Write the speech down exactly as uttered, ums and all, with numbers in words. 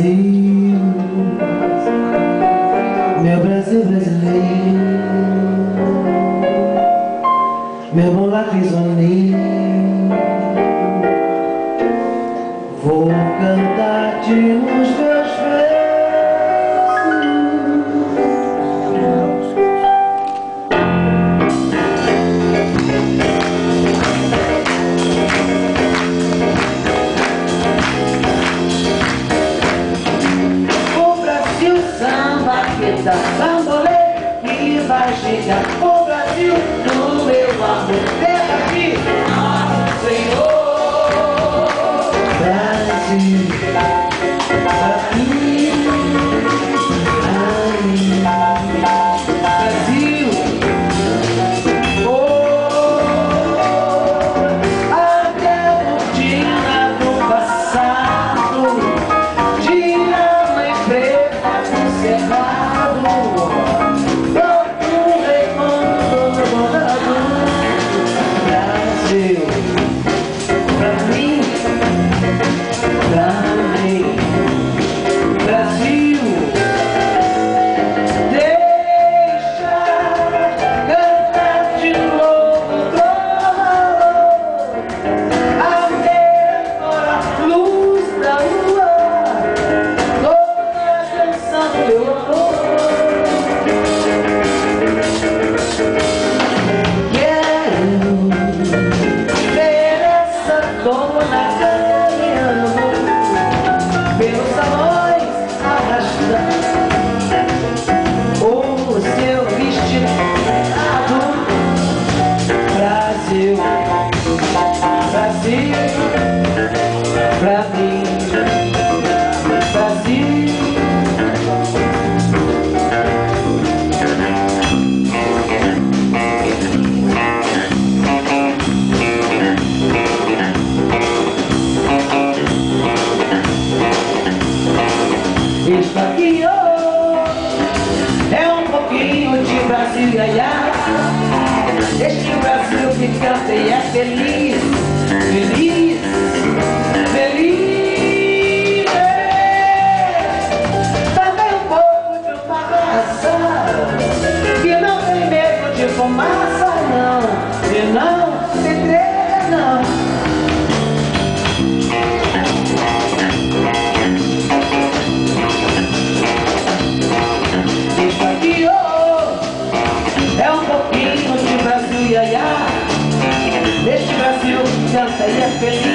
Brasil, meu Brasil brasileiro, meu bom lápis vaneiro, vou cantar-te nos meus versos. Da bambolê que vai chegar o Brasil do meu amor. Terra aqui, nosso Senhor. Brasil, Brasil, Brasil, oh, até o dia do passado, dia mãe preta do cerrado. Pelos salões arrastando o seu vestido. Brasil, Brasil, pra mim, Brasil. Isso aqui oh, é um pouquinho de Brasil, iaiá. Este Brasil que canta e é feliz, feliz, feliz. Também um pouco de uma raça que não tem medo de fumaça, não, e não se treme, não. Neste Brasil canta e é feliz.